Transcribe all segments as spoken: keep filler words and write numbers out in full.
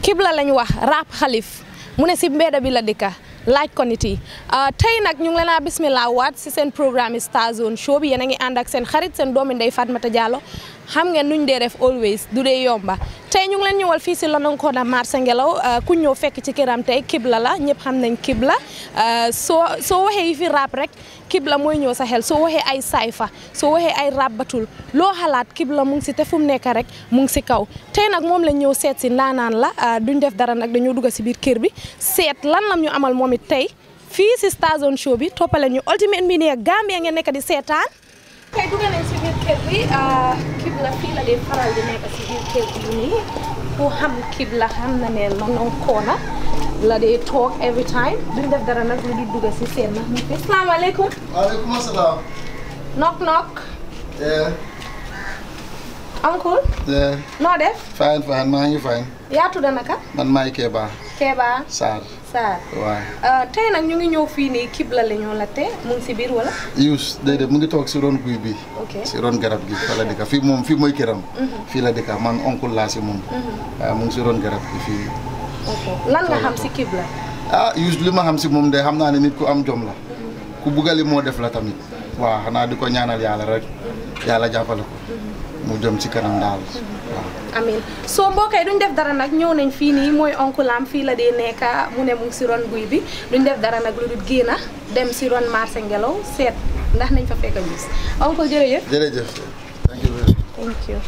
Kibla lañ wax rap xalif mu ne si mbedda bi la dëkka laaj ko nit yi tey nag ñu ngi leen a bismillah waat si seen programme Star Zone show bi yéen a ngi ànd ak seen xarit seen doomi ndey Fatoumatta Jallow xam ngeen nuñ dee def always du dee yomba tey ñu ngi leen ñëwal fii si London Corner marché Ngelaw ku ñëw fekk ci këram tey Kibla la ñëpp xam nañ Kibla soo soo waxee yi fi rap rek Kibla mooy ñëw sa xel soo waxee ay sayfa soo waxee ay rap batul loo xalaat Kibla mu ngi si te fu mu nekk rek mu ngi si kaw tey nag moom lañ ñëw seet si ndaanaan la duñ def dara nag dañoo dugg si biir kër bi seet lan lam ñu amal moom it tey fii si Star Zone show bi toppale ñu Ultimate Media Gambia ngeen nekk di seetaan tey dugg nañ si biir kër bi Kibla fii la di faral di nekk si biir kër bi nii ku xam Kibla xam na ne London Corner la di toog every time duñ def dara nag lu di dugg si seen na asalaamaaleykum. waaleykum salaam. knock knock. yeah. uncle. yeah. noo def. fine fine maa ngi fine. yaa tudd naka. man maay Keba. Keba. Sarr. Sarr. waaw. tey nag ñu ngi ñëw fii nii Kibla la ñoo la te mu ngi si biir wala. Yus déedéet mu ngi toog si ron guy bi. ok si ron garab gi fa la dëkka fii moom fii mooy këram. fii la dëkka man oncle laa si moom. waaw mu ngi si ron garab gi fii. ok lan nga xam si Kibla. ah Yus li ma xam si moom de xam naa ne nit ku am jom la. ku buggali moo def la tamit. waaw xanaa di ko ñaanal yàlla rek. yàlla jàppale ko. mu jëm ci kanam daal waaw. amiin soo mbokk yi duñ def dara nag ñëw nañ fii nii mooy oncle am fii la dee nekka mu ne mu ngi si ron guy bi duñ def dara nag lu dul génn dem si ron marché Ngelaw seet ndax nañ fa fekk a gis oncle jërëjëf. jërëjëf. thank you very much. thank you.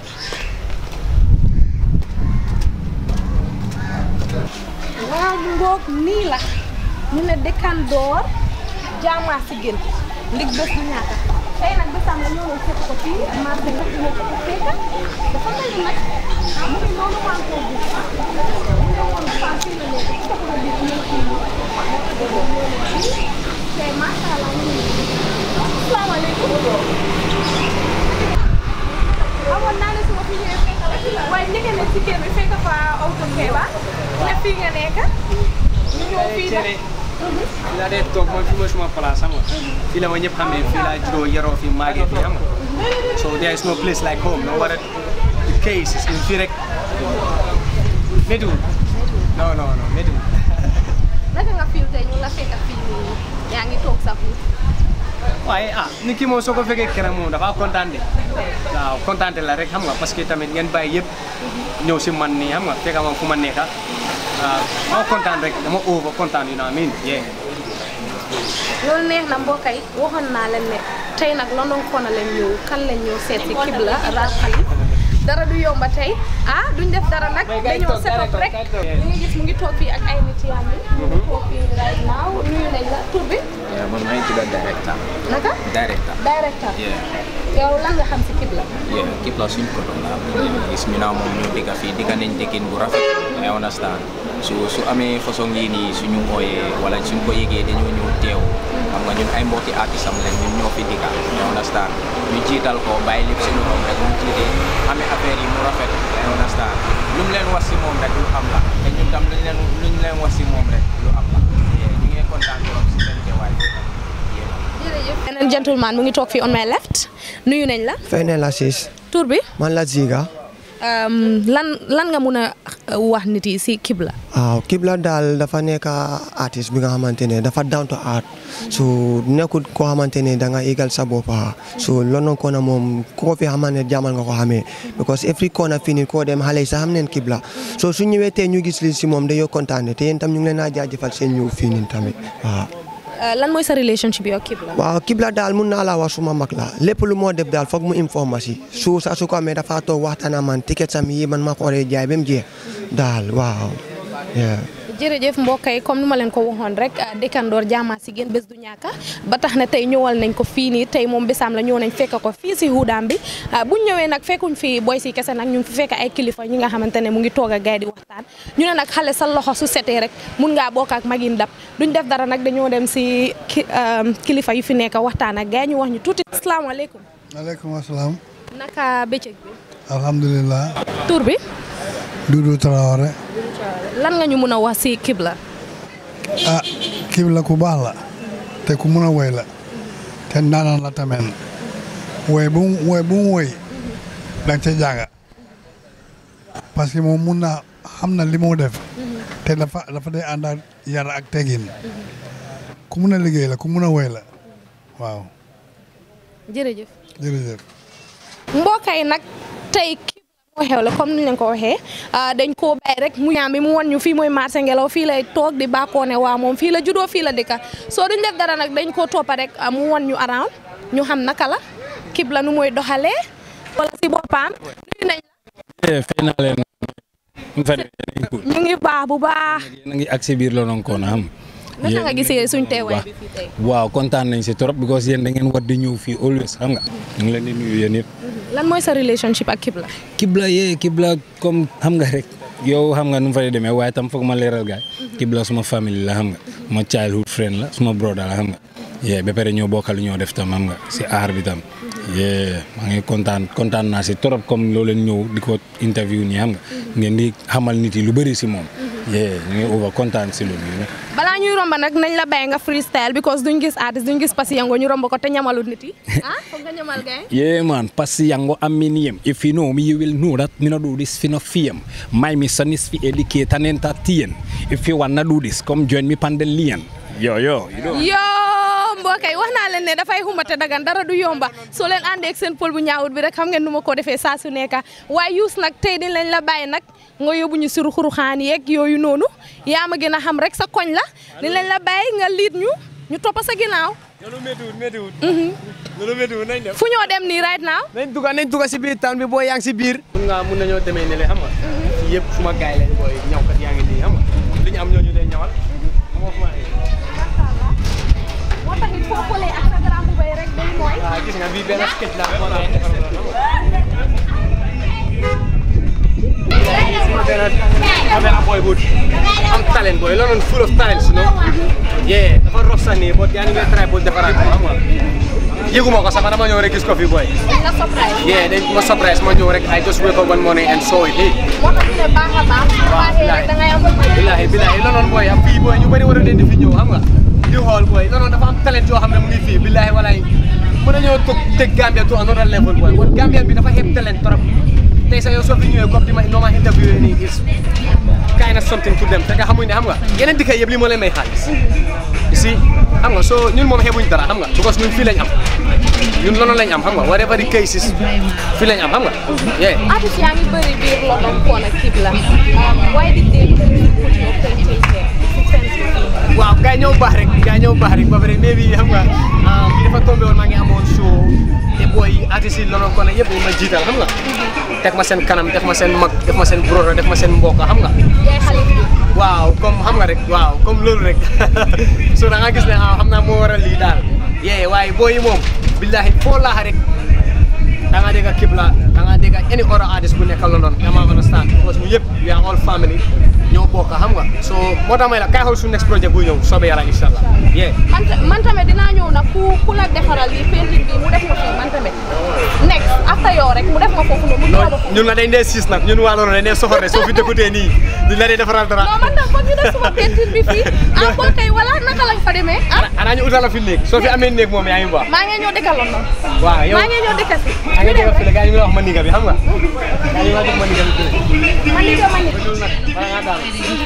waaw ngoog nii la ñu ne dëkkandoor jaamaa si gën ndig bés du ñaata tey nag bésam la ñëw nañ fekk ko fii marché nga dina ko fekk dafa mel ni nag mu ngi noonu maa ngi koy gis mu ngi woon fan fii la nekk ci taxaw bi ñu ngi tey macha allah ñu ngi asalaamaaleykum amoon naa ne su ma fi ñëwee fekk la waaye njëkk ne si kër bi fekk fa oncle Keba ne fii nga nekk ñu ñëw fii nag fii laa dee toog mooy fii mooy suma place xam nga fii la ma ñëpp xamee fii laa juddoo yaroo fii màggee fii xam nga so there is no place like home no what the case is fii rek météo non non non météo. naka nga fii tey ñu la fekk fii nii yaa ngi toog sax waaye ah nit ki moom soo ko fekkee keneen moom dafa kontaan de waaw kontaan la rek xam nga parce que tamit ngeen bàyyi yëpp ñëw si man nii xam nga fekk ma fu ma nekka waaw moo kontaan rek dama over kontaan yu naa miin yee. loolu neex na mbokk yi waxoon naa leen ne tey nag London Corner lañ ñëw kan lañ ñëw seet si Kibla rap xalif dara du yomba tey ah duñ def dara nag dañoo set up rek ñu ngi gis mu ngi toog fii ak ay nit yaa ngi mu ngi toog fii right now nuyu nañ la tur bi. man maa ngi tudd directeur. naka. directeur. directeur. yow lan nga xam si Kibla. Kibla suñ ko doon la gis ñu naa moom ñu digga fii digga nañ dëkkin bu rafet I understand su su amee façon yii nii suñu ooyee wala suñ ko yëgee dañoo ñëw teew xam nga ñun ay mbokki artiste am lañ ñun ñoo fi digga I understand ñu jiital ko bàyyi lépp si loxoom rek mu jiitee amee affaire yi mu rafet I understand lu mu leen wax si moom rek lu am la te ñun tam luñ leen luñ leen wax si moom rek lu am la ñu ngi kontaan trop si seen teewaay. jërëjëf. beneen gentleman mu ngi toog fii on my left nuyu nañ la. fay na la siis. tur bi. man la Ziga. lan lan nga mun a wax nit yi si Kibla. waaw Kibla daal dafa nekk artiste bi nga xamante ne dafa down to art su nekkul koo xamante ne da nga égal sa bopp su London Corner moom koo fi xamante ne jàmmal nga ko xamee because every corner fii nii koo dem xale yi sax xam neen Kibla so su ñëwee tey ñu gis li si moom dañoo kontaan te yéen tam ñu ngi leen a jaajëfal seen ñëw fii nii tamit waaw. lan mooy sa relationship yow Kibla. waaw Kibla daal mun naa la wax suma mag la lépp lu moo def daal foog mu information su sa su ko amee dafa toog waxtaan man ticket sam yi man maa ko waree jaay ba mu jeex daal waaw. jërëjëf mbokk yi comme ni ma leen ko waxoon rek dëkkandoor jaamaa si gën bés du ñàkka ba tax na tey ñëwal nañ ko fii nii tey moom bésaam la ñëw nañ fekk ko fii si hudaam bi buñ ñëwee nag fekkuñ fi boy si kese nag ñu ngi fi fekk ay kilifa ñi nga xamante ne mu ngi toog a gaay di waxtaan ñu ne nag xale sa loxo su setee rek mun ngaa bokk ak magin dab duñ def dara nag dañoo dem si kilifa yu fi nekk waxtaan ak gaay ñu wax ñu tuuti. asalaamaaleykum. maaleykum asalaam. naka bëccëg bi. alhamdulilah. tur bi. Doudou Traoré. lan nga ñu mun a wax si Kibla. ah Kibla ku baax la te ku mun a woy la te naanaan la tamit woy bu mu woy bu mu woy danga ca jàng parce que moom mun naa xam na li moo def te dafa dafa dee ànd ak yar ak tegin ku mun a liggéey la ku mun a woy la waaw. jërëjëf. jërëjëf. mbokk yi nag tey kii moo xew la comme ni leen ko waxee dañ koo bàyyi rek mu ñaam bi mu won ñu fii mooy marché Ngelaw fii lay toog di bàkkoo ne waa moom fii la juddoo fii la dëkka soo duñ def dara nag dañ koo toppa rek mu won ñu around ñu xam naka la Kibla nu mooy doxalee wala si boppam nuyu nañ la. fay naa leen. ñu ngi baax bu baax. yéen a ngi ak si biir London Kona xam. naka nga gisee suñ teewaay bi fii tey. waaw kontaan nañ si trop because yéen da ngeen war di ñëw fii always xam nga. ñu ngi leen di nuyu yéen yëpp. lan mooy sa relationship ak Kibla. Kibla yee Kibla comme xam nga rek yow xam nga nu mu fa demee waaye tam foog ma leeral gaay Kibla suma famille la xam nga suma childhood friend la suma brother la xam nga. yee ba pare ñoo bokkal ñoo def tam xam nga si aar bi tam. yee maa ngi kontaan kontaan naa si trop comme loo leen ñëw di ko interview nii xam nga. ngeen di xamal nit yi lu bëri si moom. yee ñu ngi over kontaan si loolu. balaa ñuy romba nag nañ la bàyyi nga freestyle because duñ gis artiste duñ gis Passy Yango ñu romb ko te ñamalut nit yi ah foog nga ñamal gay. yeah man Passy Yango aminiyem if you know me you will know that me no do this for no fame my mission is to educate and entertain if you wanna do this come join me Pandelian yo yo you know. yo mbokk yi wax naa leen ne dafay xumate dagan dara du yomba soo leen àndee ak seen pël bu ñaawut bi rek xam ngeen nu ma ko defee saa su nekk waaye yuus nag tey di lañ la bàyyi nag nga yóbbu ñu suru xuruxaan yeeg yooyu noonu yaa ma gën a xam rek sa koñ la di lañ la bàyyi nga liit ñu ñu toppa sa ginnaaw. loolu méttiwul méttiwul. loolu méttiwul nañ dem. fu ñoo dem nii right now. nañ dugg nañ dugg si biir town bi boo yaa ngi si biir. mun nga mun nañoo demee ne le xam nga. fii yëpp suma gaay lañ booy ñawkat yaa ngi nii xam nga li ñu am ñooñu day ñawal moo fu ma moo tax it foo xoolee ak sa grand bu bay rek day mooy. waaw gis nga bii benn sketch la moo lay defal la xam nga. Camera boy bu am talent boy loolu full of talent you know. yeah dafa rox sax nii boo yaa ngi try pour defaraat ko xam nga. yëguma ko sax dama ñëw rek gis ko fii boy. nga surprise. yeah dañ ma surprise ma ñëw rek I just wake up one morning and saw it hey. moo tax ñu ne baax a baax. waaw bilaay da ngay am. bilaay bilaay loolu boy am fii boy ñu bëri war a leen di fi ñëw xam nga. di xool boy loolu dafa am talent yoo xam ne mu ngi fii bilaay walaay mën nañoo toog teg Gambia to another level boy kon Gambia bi dafa xeeb talent trop. tey sax yow soo fi ñëwee comme di ma noo ma interview nii is kind of something to them te nga xamuñ ne xam nga yeneen dëkk yëpp lii moo leen may xaalis si xam nga soo ñun moom xeebuñ dara xam nga because ñun fii lañ am ñun loolu lañ am xam nga whatever the cases fii lañ am xam nga yeah. artiste yaa ngi bëri biir London Kona Kibla why did they put your painting here? waaw gars yi ñëw baax rek gars yi ñëw baax rek ba pare maybe xam nga bi dafa tombé woon maa ngi amoon show te booy artistes yi London Kona yëpp dañ ma jiital xam nga teg ma seen kanam def ma seen mag def ma seen brother def ma seen mbokk xam nga. waaw comme xam nga rek waaw comme loolu rek so da nga gis ne ah xam naa moo waral lii daal yee waaye booy yi moom billahi foo laax rek da nga dégg Kibla da nga dégg any other artist bu nekk London dama understand because ñu yëpp we are all family ñoo bokk xam nga so moo tax may la kay xool suñu next project bu ñëw soobee yàlla incha allah yee. man man tamit dinaa ñëw nag ku ku la defaral lii painting bi mu def ma fii man tamit next after yow rek mu def ma foofu noonu. non ñun la dañ dee siis nag ñun waa loolu dañ dee soxor rek soo fi dëkkutee nii duñ la dee defaral dara. non man tam foog ñu def suma painting bi fii ah boo kay wala naka lañ fa demee ah. xanaa ñu utal la fi néeg soo fi amee néeg moom yaa ngi baax. maa ngi ñëw dëkkal London. waaw yow maa ngi ñëw dëkkal si. maa ngi dëkkal fii la gars yi ñu wax ma niga bi xam nga. gars yi ñu wax ma niga bi fii. ma niga ma niga. loolu nag bala ngaa daal.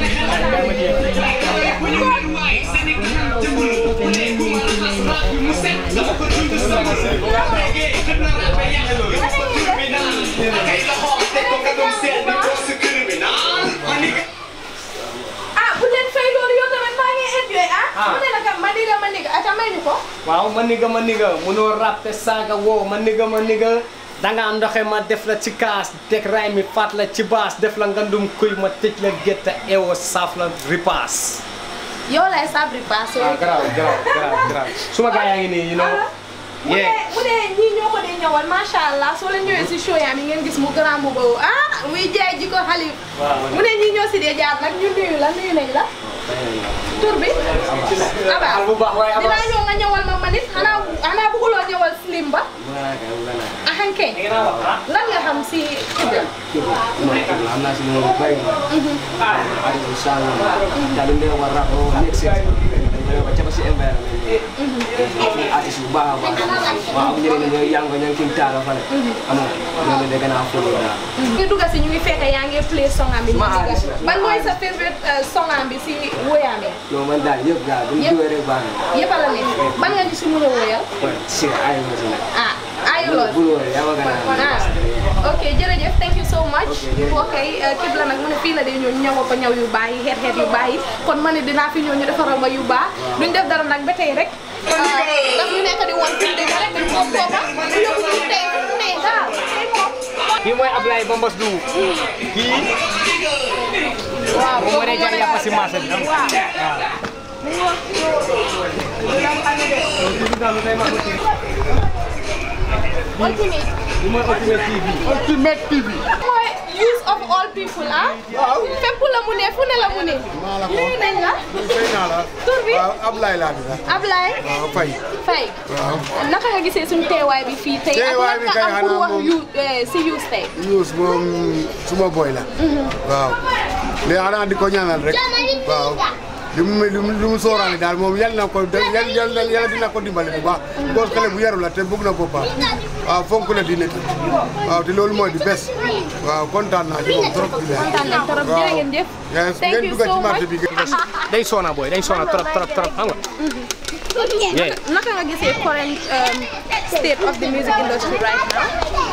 ah bu leen fay loolu yow tamit maa ngi enjoy ah. mu ne nag ma niga ma niga ata may ñu ko. waaw ma niga ma niga munoo rappe saaga woo ma niga ma niga danga ndoxe ma def la ci kaas teg ray mi faat la ci baas def la ngandum kuy ma tëj la gétta ewo saaf la ripaas. yow lay saaf ripaas. ah garaaw garaaw garaaw garaaw suma gaa yaa ngi nii you know. bu dee bu dee ñii ñoo ko dee ñëwal macha allah soo leen ñëwee si show yaa mi ngeen gis mu grand bu boobu ah muy jaay ji ko xalif. mu ne ñii ñoo si dee jaar nag ñu nuyu la nuyu nañ la. tur bi. Aba bu baax waaye Aba dinaa ñëw nga ñëwal ma manit xanaa xanaa bëgguloo ñëwal slim ba. ah kay lan nga xam si Kibla. am naa si moom lu bëri. ah incha allah. daal di leen war a nekk ba ca ba si environnement yi artiste bu baax a baax waaw am ñeneen ñooy yang ko ñang kim taala fa am na ñoo de gëna fulu daal ñu dugga si ñu ngi fekk yaa ngi play song am bi ban mooy sa favorite song am bi si woyaame non man daal yëpp daal bu ñu duwee rek baax na yëpp la nekk ban nga ci si mën a woyal si ay ma si nag ah ayu lool bu lool yaa ma gën a ok jërëjëf thank you so much ok Kibla nag mu ne fii la de ñëw ñëw ko ñëw yu baax yi xeet xeet yu baax yi kon ma ne dinaa fi ñëw ñu defaral ma yu baax duñ def dara nag ba tey rek daf ñu nekk di woon fi dégg rek dañ ko boppa ñu yóbbu ñu tey fu mu ne daal kii mooy Ablaye Bambas du kii waaw moom moo dee jar yàpp si marché bi Ultimate. Li mooy Ultimate T V. Ultimate T V. mooy use of all people ah. waaw fépp la mu ne fu ne la mu ne. nuyu nañ la. fay naa la. tur bi waaw Ablaye laa dina. Ablaye. waaw Faye. Faye. waaw. naka nga gisee suñu teewaay bi fii tey. teewaay bi kay ak lan nga am pour wax moom yu si use tey. Youss moom suma boy la. waaw. mais xanaa di ko ñaanal rek. waaw. li mu li mu sóoraale daal moom yal na ko yal yal yal dina ko dimbali bu baax. góor xale bu yaru la te bëgg na boppam. waaw fonk la di nekk. waaw te loolu mooy di bes. waaw kontaan naa ci moom trop. kontaan nañ trop jërë ngeen jëf. thank you so much. day soona boy day soona trop trop trop xam nga. naka nga gisee current state of the music industry right now.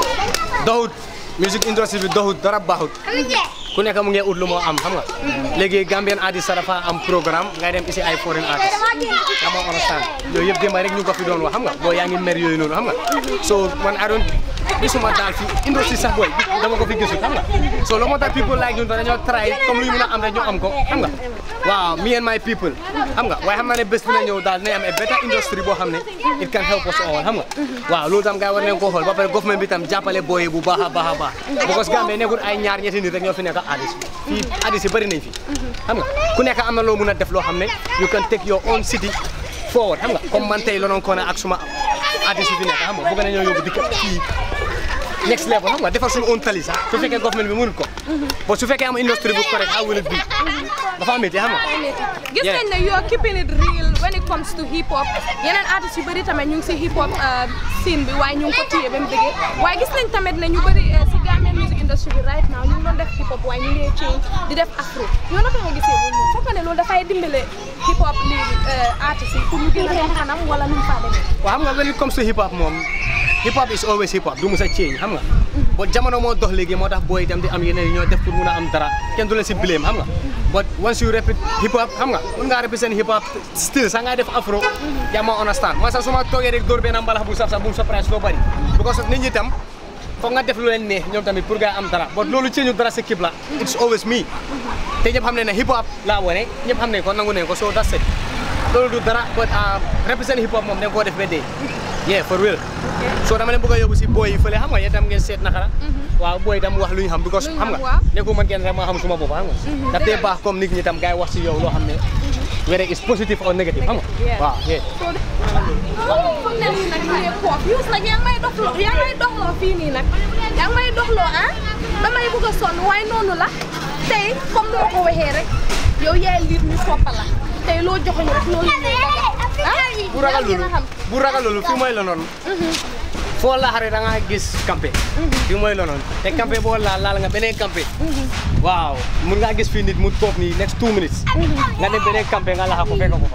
doxut music industry bi doxut dara baaxut. ku nekk mu ngi ut lu moo am xam nga léegi Gambian artist dafa am programme ngay dem isi ay foreign artist nga ma understand yooyu yëpp démb rek ñu ko fi doon wax xam nga boo yaa ngi mer yooyu noonu xam nga so man I don't gisuma daal fi industry sax booy dama ko fi gisul xam nga so lo moo tax people like ñun dañoo try comme lu ñu mën a am rek ñu am ko xam nga waaw me and my people xam nga waaye xam naa ne bés dina ñëw daal dinañ am a better industry boo xam ne it can help us all xam nga waaw loolu tam gars war nañ koo xool ba pare government bi tam jàppale booy bu baax a baax a baax because Gambie nekkul ay ñaar ñetti nit rek ñoo fi nekk artist fii artist yi bëri nañ fi xam nga ku nekk am na loo mën a def loo xam ne you can take your own city forward xam nga comme man tey lonoon ko ne ak suma artist yi fi nekk xam nga bëgg nañoo yóbbu dikk fii next level xam nga defar suñu own tali sax su fekkee government bi mënul ko bon su fekkee am industrie bu correct how will it be dafa métti xam nga gis nañ ne you are keeping it real when it comes to hip hop yeneen artistes yu bëri tamit ñu ngi si hip hop scene bi waaye ñu ngi ko téye ba mu dëggee waaye gis nañ tamit ne ñu bëri si Gambian music industry bi right now ñu ngi doon def hip hop waaye ñu ngi change di def afro yow naka nga gisee loolu moom foog ne loolu dafay dimbale hip hop lii artistes yi pour ñu gën a dem kanam wala nu mu faa demee. waaw xam nga when it comes to hip hop moom hip hop is always hip hop du musa change xam nga but jamono moo dox léegi moo tax booy itam di am yeneen yi ñoo def pour mun a am dara kenn du leen si blame xam nga but once you repeat hip hop xam nga mun ngaa represent hip hop still sax ngay def afro yaa ma understand man sax su ma toogee rek dóor benn mbalax bu saf sax bu mu surprise doo bëri because nit ñi tam foog nga def lu leen neex ñoom tamit pour nga am dara but loolu ci ñu dara si Kibla it's always me te ñëpp xam ne ne hip hop laa wone ñëpp xam ne ko nangu ne ko so that's it loolu du dara but represent hip hop moom dañ koo def ba dee yeah for real so dama leen bëgg a yóbbu si boy yi fële xam nga yéen tam ngeen seet naka la waaw boy tam wax lu ñu xam because xam nga nekkul man kenn rek ma xam suma bopp xam nga daf dee baax comme nit ñi tam gars yi wax si yow loo xam ne whether it's positive or negative xam nga waaw yeah foog ne nii nag ñu ngi koof Youss nag yaa ngi may doxloo yaa ngi may doxloo fii nii nag yaa ngi may doxloo ah damay bëgg a sonn waaye noonu la tey comme ni ma ko waxee rek yow yaay liit ñu soppa la tey loo joxoñu rek loolu bu ragal loolu bu ragal loolu fii mooy la noonu foo laaxare da nga gis campé fii mooy la noonu te campé boo laal laal nga beneen campé waaw mun ngaa gis fii nit mu toog nii next two minutes nga dem beneen campé nga laxa ko fekk ko fa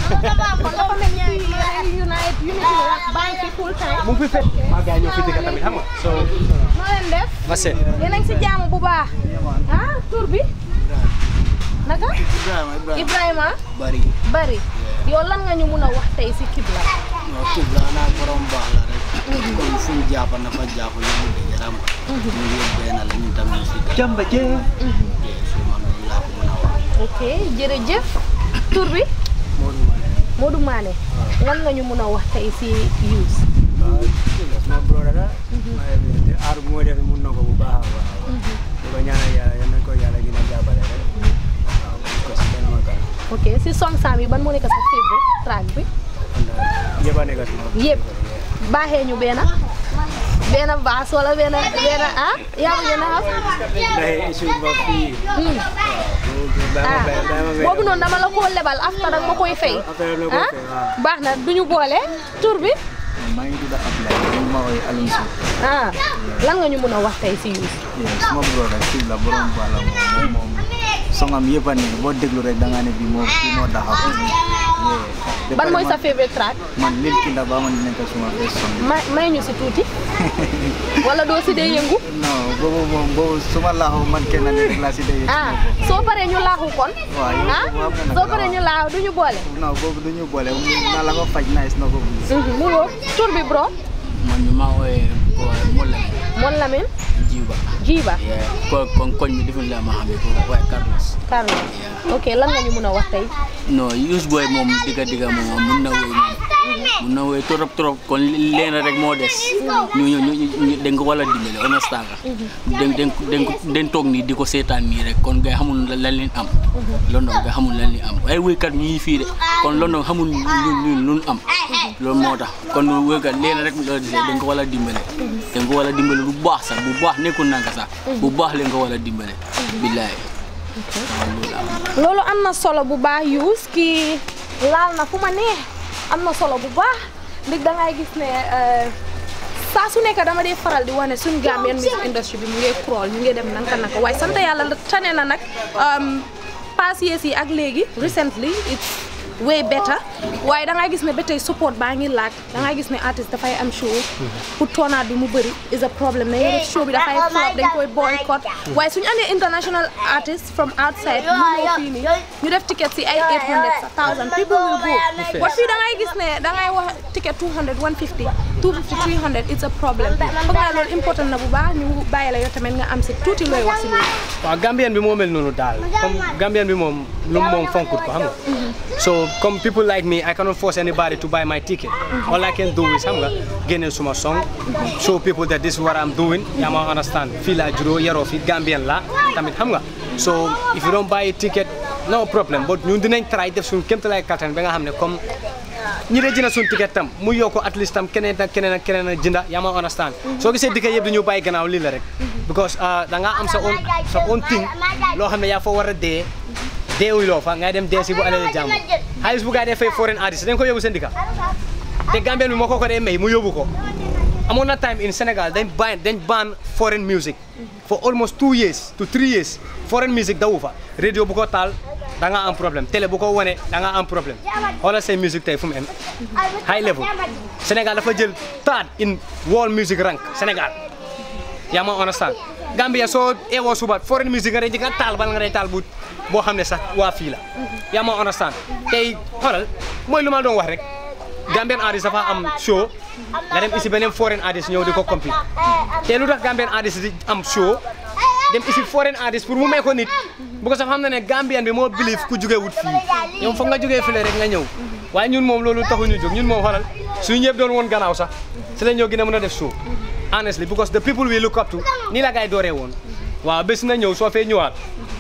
mu ngi fi fekk maa gars ñoo fi dëkk tamit xam nga so noo leen def va se yéen a ngi si jaamu bu baax ah tur bi naka Ibrahima bari bari yow lan nga ñu mun a wax tey si Kibla waaw Kibla naa borom baax la rek kon fu ñu jàpp na fa jàpp ñu mu dëgg ram ñu yëpp benn la ñu tam si jamba jee su man loolu laa ko mën a wax ok jërëjëf tur bi Modou Mané lan nga ñu mun a wax tey si Youss sama brother la te aar bu moo def mun na ko bu baax a baax di ko ñaanal yàlla yal na ko yàlla gën a jàppale rek waaw ko si benn makar ok si song sam yi ban moo nekk sa favorite track bi yëpp a nekk si moom yëpp baaxee ñu benn benn baas wala benn benn ah yaa ngi gën a xam. day issue ba fii. ah boobu noonu dama la koo lebal after nag ma koy fay. ah baax na duñu boole tur bi. maa ngi tudd Abdoulaye ñu ma woy Alioune Sow. ah lan nga ñu mën a wax tey si Youss. suma brother kii la borom bala moom moom songam yëpp a ne boo déglu rek da ngaa ne bii moo bii moo daxaw. ban mooy sa favorite track. man Lil Kinda ba man nekk suma best song. may may ñu si tuuti. wala doo si dee yëngu. non boobu moom boobu suma laaxu man kenn ne rek laa si dee yëngu. ah soo paree ñu laaxu kon. waaw yow ah soo paree ñu laaxu du ñu boole. non boobu du ñu boole naa la ko faj nice na ko. mu wóor tur bi bro. man ñu maa wooyee Mon Lamine. Mon Lamine. Jiba. Jiba. ko kon koñ mi deful la ma xamee ko waaye Carlos. Carlos ok lan nga ñu mën a wax tey. non Youss Boy moom digga digga moom mun na wéy moom mun na wéy trop trop kon leen rek moo des ñu ñu ñu dañ ko wala dimbale honnêtement nga dañ dañ dañ toog nii di ko seetaan nii rek kon ngay xamul lan leen am London nga xamul lan leen am ay wéykat ñi fii de kon London xamul lu am loolu moo tax kon wéykat leen rek la gisee dañ ko wala dimbale dañ ko wala dimbale bu baax sax bu baax nekkul nanka sax bu baax leen ko wala dimbale billahi loolu am na solo bu baax Youss kii laal na fu ma neex am na solo bu baax ndig da ngay gis ne saa su nekk dama dee faral di wane suñu Gambian music industry bi mu ngi crawl ñu ngi dem nanka naka waaye sant yàlla tane na nag pass years yi ak léegi recently it's way better waaye da ngay gis ne ba tey support baa ngi laaj da ngay gis ne artiste dafay am show pour tournage bi mu bëri is a problem ne def show bi dafay flop dañ koy boycott waaye suñu andee international artists from outside ñu ñëw fii nii ñu def ticket si ay eight hundred thousand people will go but fii da ngay gis ne da ngay wax ticket two hundred one fifty two fifty three hundred it's a problem foog naa loolu important na bu baax ñu bàyyi la yow tamit nga am si tuuti looy wax si loolu waaw Gambian bi moo mel noonu daal comme Gambian bi moom lu moom fonkut ko xam nga so comme people like me I cannot force anybody to buy my ticket all I can do is xam nga génne suma song show people that this is what I'm doing yaa ma understand fii laa juróo yaroo fi Gambian la tamit xam nga so if you don't buy a ticket no problem but ñun dinañ try def suñu kéemtalaay kattan ba nga xam ne comme ñi de jënd suñu ticket tam mu yokk at least tam keneen ak keneen ak keneen a jënda yaa ma understand soo gisee ticket yëpp dañu bàyyi gannaaw lii la rek because da nga am sa own sa own thing loo xam ne yaa fa war a dee deewuy loo fa ngay dem dee si bu alal jàmm xaalis bu gaa dee fay foreign artist dañ ko yóbbu seen dëkk te Gambien bi moo ko ko dee may mu yóbbu ko amoon na time in Sénégal dañ ban dañ ban foreign music for almost two years to three years foreign music dawu fa radio bu ko taal da nga am problème télé bu ko wane da nga am problème xoolal say music tey fu mu em high level Sénégal dafa jël third in world music rank Sénégal yaa ma understand Gambia soo eewoo suba foreign music nga day nga taal bal nga day taal bu boo xam ne sax waa fii la yaa ma understand tey xoolal mooy lu ma doon wax rek Gambian artist dafa am show nga dem isi beneen foreign artist ñëw di ko compete te lu tax Gambian artist di am show dem isi foreign artist pour mu may ko nit bu ko sax xam na ne Gambian bi moo believe ku jugee wut fii ñoom foog nga jugee fii rek nga ñëw waaye ñun moom loolu taxu ñu jóg ñun moom xoolal suñu ñëpp doon woon gannaaw sax si la ñëw gën a mën a def show honestly because the people we look up to nii la gaay dooree woon waaw bés na ñëw soo fee ñëwaat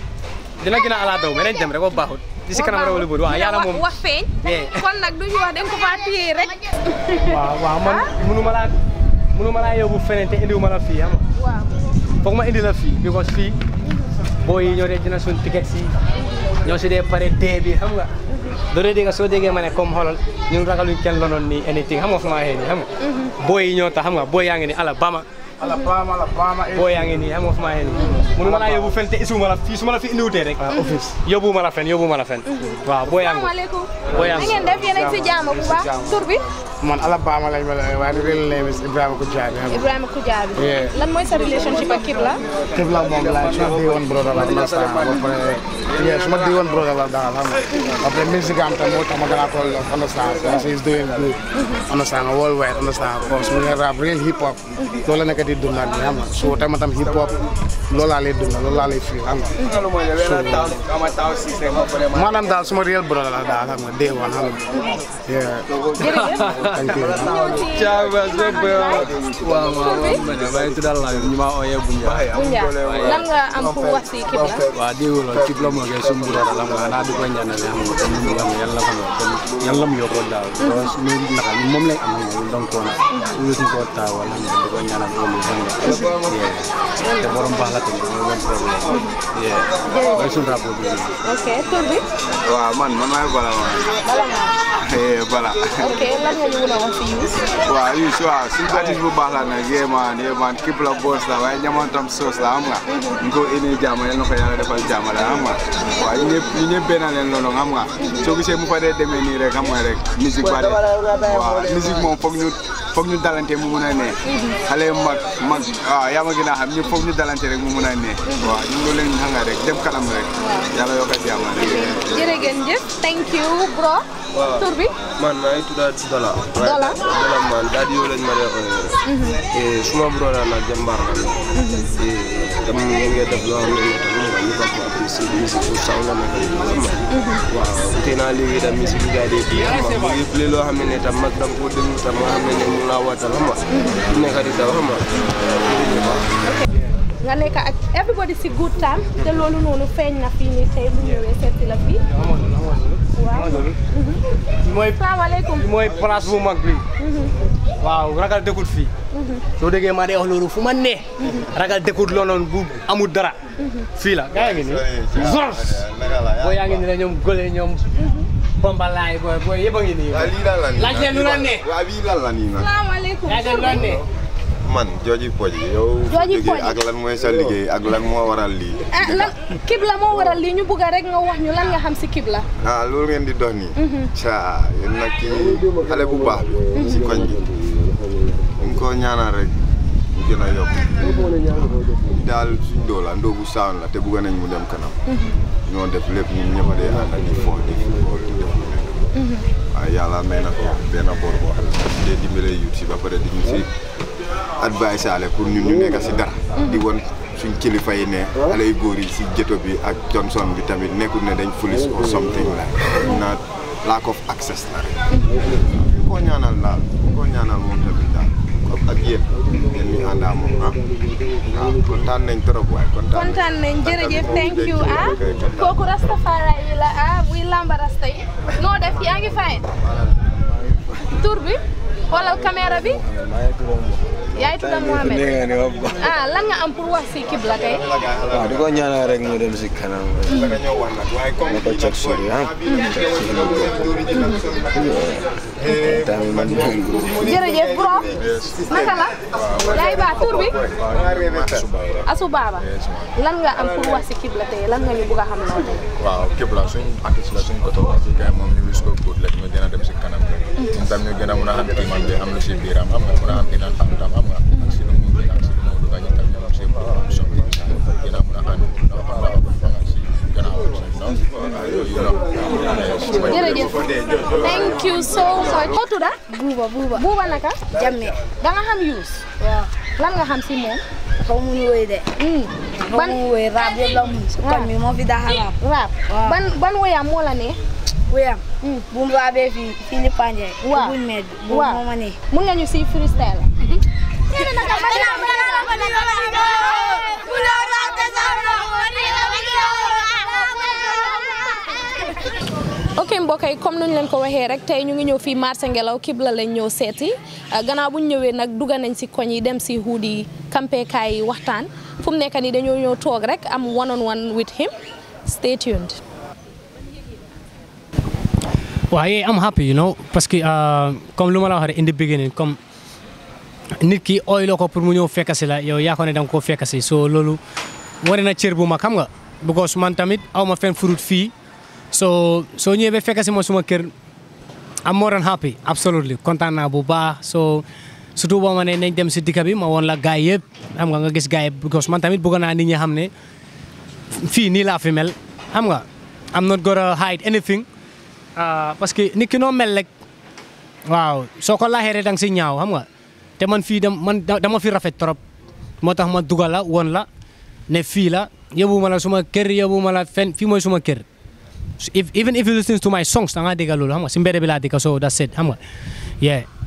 dina gën a ala daw mais nañ dem rek ba baaxut di si kanam rek wala bëri waaw yàlla moom wax feeñ kon nag duñu wax dañ ko faa téye rek waaw waaw man mënu ma laa mënu ma laa yóbbu feneen te indiwu ma la fii xam nga foog ma indi la fii because fii booy yi ñoo dee dina suñ ticket si ñoo si dee pare dee bi xam nga doo dee dégg soo déggee ma ne comme xoolal ñun ragaluñ kenn lonoon ni anything xam nga fu ma waxee nii xam nga booy yi ñoo tax xam nga booy yaa ngi ni Alabama Alabama Alabama booy yaa ngi nii xam nga fu ma waxee nii mënu ma laa yóbbu fen te isuuma la fii su ma la fi indiwutee rek office yóbbu ma la fen yóbbu ma la fen waaw booy yaa ngi asalaamaaleykum booy yaa ngi ngeen def yéen a ngi si jàmm bu baax tur bi man Alabama lañ ma la waaye real name is Ibrahima Kujabi Ibrahima Kujabi lan mooy sa relationship ak Kibla Kibla moom la suma day woon brother la ma sa ba pare yeah suma day woon brother la daal xam nga après music am tam moo tax ma gën a ko understand so he's doing good understand worldwide understand of course mu ngi rap real hip hop loolu la nekk di dundal ni xam nga so tam tam hip hop loolu laa lay dundal loolu laa lay fii xam nga maanaam daal suma real brother la daal xam nga day woon xam nga jërëjëf Ciao, waaw waaw man maa ngi tudd Allah ñu ma ooyee Bunja. lan nga am pour wax si Kibla. waaw dégg nga Kibla moo koy suñu bureau la nga naa di ko ñaanal xam nga comme ñu am yàlla ko yàlla mu yokko daaw parce que ñu naka moom lañ am ñu donc ko na ñu ñu ko taawal ñu di ko ñaanal ko lu xam nga te borom baax la tamit mo won problème yeah ay suñu rapport bi ok tur bi waaw man man maay bala ma bala ma eh bala ok lan nga ñu wala wax ci yu waaw yu waaw suñu artiste bu baax la nag yeah man yeah man Kibla boss la waaye ñamantam sauce la xam nga ko ene jama yalla ko yalla defal jama la xam nga waaw ñepp ñu ñepp benal leen loolu xam nga soo gisee mu fa dee demee nii rek xam nga rek musique ba waaw musique moom foog ñu foog ñu dalante mu mun a ne xale mag mag waaw yaa ma gën a xam ñu foog ñu dalante rek mu mun a ne waaw ñu ngi leen xam nga rek dem kanam rek yàlla yokk a jàmm jërëjëf thank you bro tur bi man maa ngi tudd Dola Dola Dola man daal di yow lañ ma dee ooyee suma bro la nag jàmbaar la dama ngeen ngeen def loo xam ne tamit nga ñu ko apprécier musique pour saw la nekk waaw tey naa léegi tam musique bi gars yi di xam nga mu ngi play loo xam ne tam mag dam ko déglu tam nga xam ne ne mu laa waatal xam nga du nekk di daw xam nga nga nekk ak everybody si good time te loolu noonu feeñ na fii nii tey bu ñëwee seeti la fii waaw mooy salaamaaleykum mooy place bu mag bi waaw ragal dëkkut fii soo déggee maa dee wax loolu fu ma ne ragal dëkkut loolu bu amul dara fii la gaa ngi nii zors boo yaa ngi nii ñoom gole ñoom bombalaay booy booy yëpp a ngi nii laaj leen lu la ne waa bii lan la nii nag salaamaaleykum laaj leen lu la ne man Jooji Poji yow Jooji Poji ak lan mooy sa liggéey ak lan moo waral lii ah lan Kibla moo waral lii ñu bëgg rek nga wax ñu lan nga xam si Kibla ah loolu ngeen di dox nii ca yéen nag kii xale bu baax bi si koñ bi dañ ko ñaanal rek mu gën a yokk daal suñ doo la ndoo bu saawan la te bëgg nañ mu dem kanam ñoo def lépp ñun ñëpp a dee ànd ak di fo di football di def waaye yàlla may na ko benn boor boo xam ne dee dimbale yut si ba pare di ñu si advice ale pour ñun ñu nekk si dara di won suñ kilifa yi ne xale yu góor yi si jëto bi ak Johnson bi tamit nekkul ne dañ foolish or something la na lack of access la rek koo ñaanal daal koo ñaanal moom tamit daal comme ak yéen yéen ñu àndaa moom ah waaw kontaan nañ trop waay kontaan nañ jërëjëf thank you ah kooku Rastafari yi la ah buy lamba rasta yi noo def yaa ngi fay tur bi xoolal caméra bi yaay tudd Mohamed ah lan nga am pour wax si Kibla tey waaw di ko ñaanal rek mu dem si kanam ma ko cek sori ah tamit man jërëjëf bro naka la yaay ba tur bi Asu Baba lan nga am pour wax si Kibla tey lan nga ñu bëgg a xam lool waaw Kibla suñ artiste la suñ ko toog ci kay moom ñu wis ko góor la ñu gën a dem si kanam rek ñun tam ñu gën a mën a xam kii man bi am lu si biiram xam nga mën a xam dinañ xam tam xam nga ak si nu mu ak si nu mu duga ñu tam ñoom si borom so gën a mën a xam no xam nga si gën a jërëjëf thank you so much moo tudda Buuba Buuba Buuba naka Jamme da nga xam Youss waaw lan nga xam si moom ko mu ñu woy de ban mu woy rap yëpp la mu kon mi moo fi daxa rap rap ban ban woyam moo la ne woyam bu mu raabee fi Philippe Pandje waaw buñ med bu waaw moo ma ne mun nga ñu si freestyle ok mbokk yi comme nuñ leen ko waxee rek tey ñu ngi ñëw fii marché Ngelaw Kibla lañ ñëw seeti gannaaw bu ñu ñëwee nag dugga nañ si koñ yi dem si huud yi campekaay yi waxtaan fu mu nekk nii dañoo ñëw toog rek am one on one with him stay tuned. waaw yeah, I'm happy you know parce que comme lu ma la wax rek in the beginning comme nit ki ooyloo ko pour mu ñëw fekk si la yow yaa ko ne danga koo fekk si so loolu war na cër bu mag xam nga because man tamit aw ma fenn furut fii so soo ñëwee ba fekk si ma suma kër I'm more than happy absolutely kontaan naa bu baax so surtout boo ma ne nañ dem si dikka bi ma woon la gaay yëpp xam nga nga gis gaay yëpp because man tamit bëgg naa nit ñi xam ne fii nii laa fi mel xam nga I'm not gonna hide anything parce que nit ki noo mel rek waaw soo ko laaxee rek danga si ñaaw xam nga te man fii dam man dama fi rafet trop moo tax ma dugal la woon la ne fii la yóbbu ma la suma kër yóbbu ma la fen fii mooy suma kër if even if you listen to my songs da nga dégg loolu xam nga si mbedd bi laa dégg so that's it xam nga yeah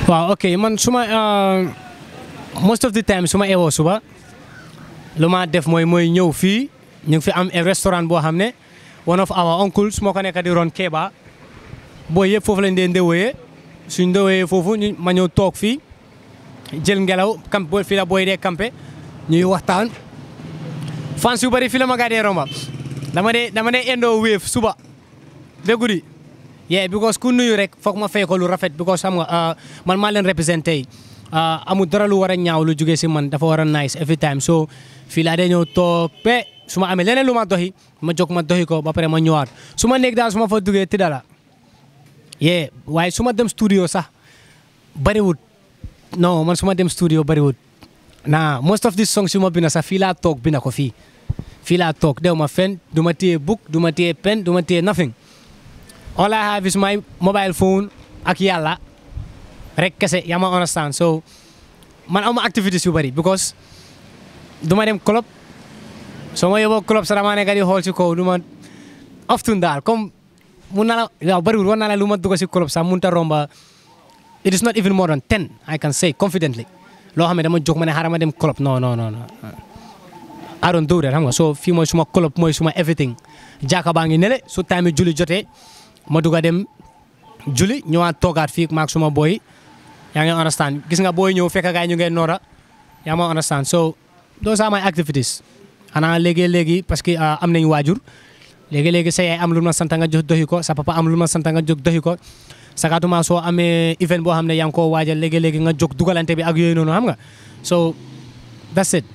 waaw ok man suma most of the time suma eewoo suba lu ma def mooy mooy ñëw fii ñu ngi fi am restaurant boo xam ne one of our uncles moo ko nekk di ron Keba booy yëpp foofu lañ dee ndewee suñ ndewee foofu ñu ma ñëw toog fii jël ngelaw camp boo fii la booy dee campé ñuy waxtaan fans yu bari fii la ma gaa dee romba dama dee dama dee endoo wéef suba ba guddi yeah because ku nuyu rek foog ma fay ko lu rafet because xam nga man maa leen représenté amul dara lu war a ñaaw lu jógee si man dafa war a nice every time so fii laa dee ñëw toog pe su ma amee leneen lu ma doxi ma jóg ma doxi ko ba pare ma ñëwaat su ma nekk daal su ma fa duggee tëdda la yeah waaye su ma dem studio sax bariwut non man su ma dem studio bariwut naa most of these songs yu ma bina sax fii laa toog bina ko fii fii laa toog dew ma fen du ma téye book du ma téye pen du ma téye nothing all I have is my mobile phone ak yàlla rek kese yaa ma understand so man am activities yu bari because du ma dem club soo ma yóbboo club sax damaa nekk di xool si kaw du ma often daal comme mun na la waaw bariwul war naa la lu ma dugg si club sax mun ta romba it is not even more than ten I can say confidently loo xam ne dama jóg ma ne xaaral ma dem club non non non I don't do that xam nga so fii mooy suma club mooy suma everything jaaka baa ngi nele su time julli jotee ma dugg a dem julli ñëwaat toogaat fii maak suma boy yaa ngi understand gis nga booy ñëw fekk gaay ñu ngeen noora yaa ma understand so those are my activities xanaa léegi-léegi parce que am nañ waajur léegi-léegi sa yaay am lu ma sant nga jox doxi ko sa papa am lu ma sant nga jóg doxi ko sakatuma soo amee event boo xam ne yaa ngi koo waajal léegi-léegi nga jóg dugalante bi ak yooyu noonu xam nga so that's it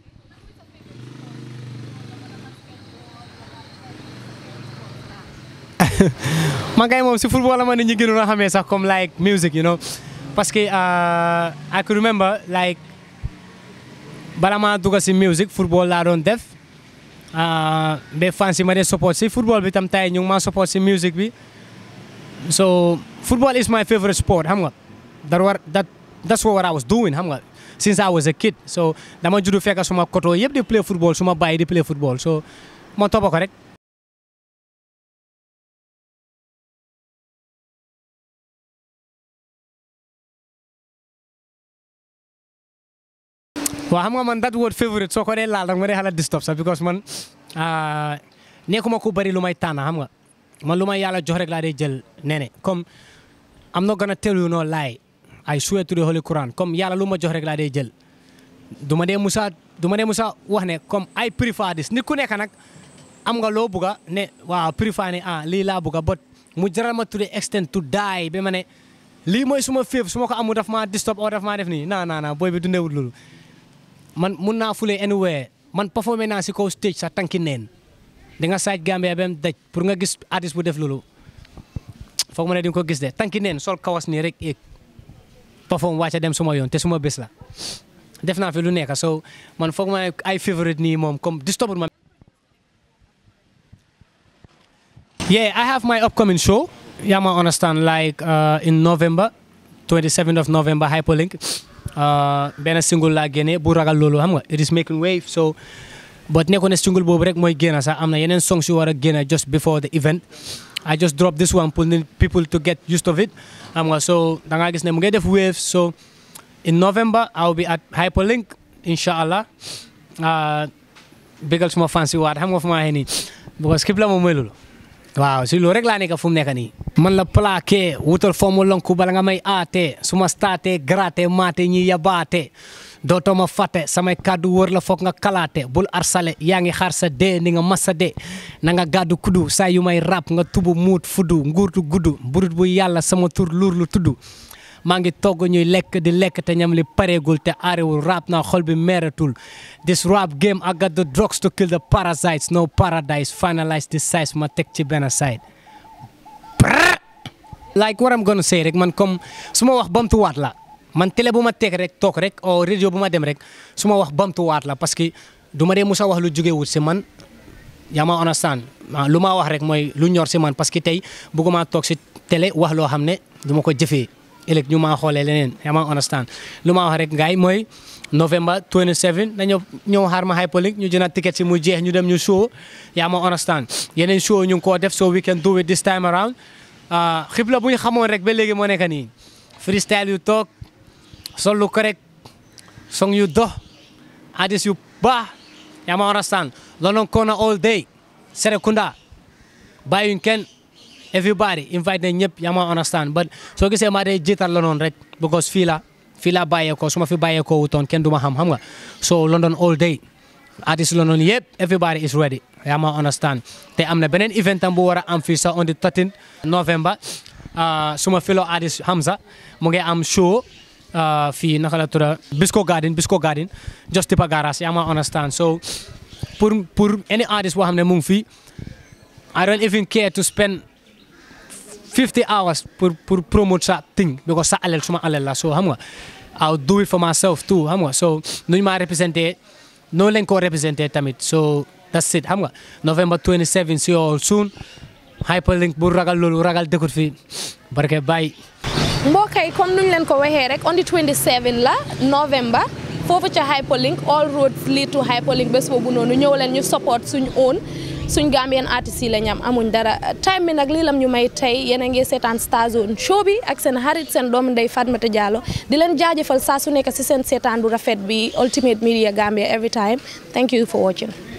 man kay moom si football la ma nit ñi gënoon a xamee sax comme like music you know parce que I could remember like bala maa dugg si music football laa doon def ba fans yi ma dee support si football bi tam tay ñu ngi maa support si music bi so football is my favorite sport xam nga that war that that's what I was doing xam nga since I was a kid so dama juddu fekk suma koto yëpp di play football suma baay di play football so ma topp ko rek. waaw xam nga man that word favorite soo ko dee laal rek ma dee xalaat disturb sax because man nekkuma ku bari lu may tànn xam nga man lu may yàlla jox rek laa dee jël nene comme I'm not gonna tell you no lie I swear to the Holy Quran comme yàlla lu ma jox rek laa dee jël du ma dee musa du ma dee musa wax ne comme I prefer this nit ku nekk nag am nga loo bugga ne waaw prefer ne ah lii laa bugga but mu jaral ma to the extent to die ba ma ne lii mooy suma féef su ma ko amul daf maa disturb oo daf maa def nii non non non booy bi dundewul loolu man mun naa fule anywhere man performé naa si kaw stage sax tànki neen di nga saaj Gambia ba mu daj pour nga gis artiste bu def loolu foog ma ne di nga ko gis de tànki neen sol kawas nii rek eeg perform wàcca dem suma yoon te suma bés la def naa fi lu nekk so man foog ma ne ay favorite nii moom comme disturb ma. yeah I have my upcoming show yaa ma understand like uh, in November twenty-seventh of November Hyperlink. benn single laa génne bu ragal loolu xam nga it is making wave so but nekkoon ne single boobu rek mooy génn sax am na yeneen songs yu war a génn just before the event I just dropped this one pour people to get used of it xam nga so da ngaa gis ne mu ngi def wave so in November I will be at Hyperlink inshallah bégal suma fans yi waat xam nga fu ma waxee nii because képp la moom mooy loolu waaw si loolu rek laa nekk fu mu nekk nii man la plaqué wutal foomu lonku bala nga may aate suma staate gratte maate ñi yabaate dootoo ma fàtte samay kàddu wër la foog nga kalaate bul arsale yaa ngi xaar sa dee ni nga massa dee na nga gàddu kuddu saa yu may rap nga tubu muut fuddu nguurtu guddu burut bu yàlla sama tur luur lu tuddu maa ngi togg ñuy lekk di lekk te ñam li pareegul te aarewul rap naa xol bi meeratul this rap game I got the drugs to kill the parasites no paradise finalize this size ma teg ci benn side like what I'm gonna say rek man comme su ma wax bamtuwaat la man télé bu ma teg rek toog rek o radio bu ma dem rek su ma wax bamtuwaat la parce que du ma dee musa wax lu jóge wut si man yaa ma understand lu ma wax rek mooy lu ñor si man parce que tey bëgguma toog si télé wax loo xam ne du ma ko jëfee ëllëg ñu maa xoolee leneen yaa ma understand lu ma wax rek ngaay mooy November twenty-seven dañoo ñëw xaar ma Hyperlink ñu jënd ticket si mu jeex ñu dem ñu show yaa ma understand yeneen show ñu ngi koo def so we can do it this time around xibla bu ñu xamoon rek ba léegi moo nekk nii freestyle yu toog sol lu correct song yu dox artist yu baax yaa ma understand London Corner all day Serekunda bàyyuñ kenn everybody invite nañ ñëpp yaa ma understand but soo gisee maa day jiital la noonu rek because fii la fii la bàyyeekoo su ma fi bàyyeekoo wutoon kenn du ma xam xam nga so London all day artist London yëpp everybody is ready yaa ma understand te am na beneen event tam bu war a am fii sax on the thirteenth November suma fellow artist Hamza mu ngi am show fii naka la tudda Bisco Garden Bisco Garden just tipa garage yaa ma understand so pour pour any artist boo xam ne mu ngi fii I don't even care to spend fifty hours pour pour promote sa thing because sa alel suma alel la so xam nga I'll do it for myself too xam nga so nuñ ma representé noonu lañ ko representé tamit so that's it xam nga November twenty-seventh see you all soon Hyperlink bu ragal loolu ragal dëkkut fii barke bàyyi mbokk yi comme nuñ leen ko waxee rek on the twenty-seventh la November foofu ca Hyperlink all roads lead to Hyperlink bés boobu noonu ñëw leen ñu support suñ own suñ Gambian artistes yi la ñam amuñ dara time bi nag lii lam ñu may tey yéen a ngi seetaan Star Zone show bi ak seen xarit seen doomu ndey Fatoumatta Jallow di leen jaajëfal saa su nekk si seen seetaan bu rafet bi Ultimate Media Gambia every time thank you for watching